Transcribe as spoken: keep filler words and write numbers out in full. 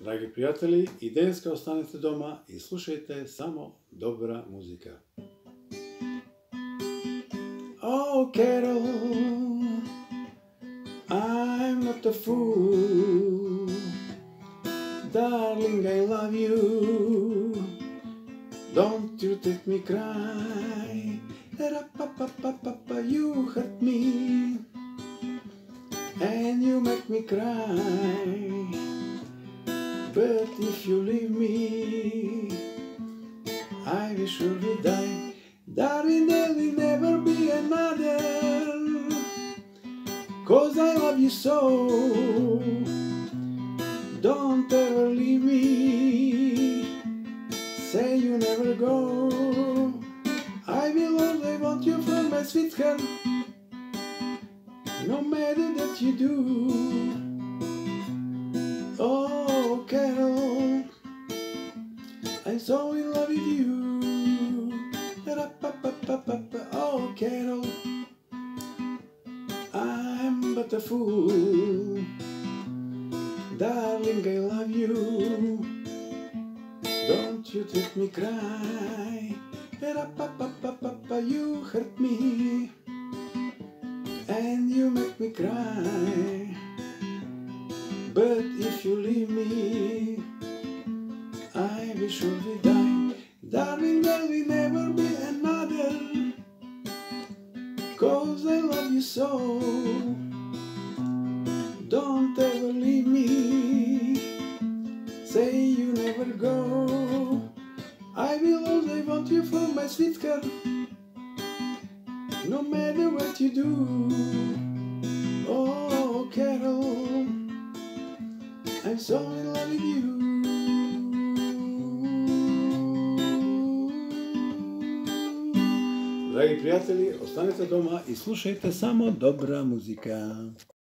Dragi prijatelji, i dnes ostanite doma i slušajte samo dobra muzika. Oh, Carol, I'm not a fool. Darling, I love you. Don't you take me cry. Ra-pa-pa-pa-pa-pa, you hurt me. And you make me cry. But if you leave me, I will surely die. Darling, there will never be another, 'cause I love you so. Don't ever leave me. Say you never go. I will always want you from my sweet heart, no matter that you do. Oh, Carol, I'm so in love with you. Ra-pa-pa-pa-pa-pa. Oh, Carol, I'm but a fool. Darling, I love you. Don't you take me cry. Ra-pa-pa-pa-pa-pa. You hurt me and you make me cry. But if you leave me, I will surely die. Darling, there will never be another, 'cause I love you so. Don't ever leave me. Say you never go. I will always want you for my sweet heart, no matter what you do. Oh, Carol, I'm so in love with you. Dragi prijatelji, ostanite doma i slušajte samo dobra muzika.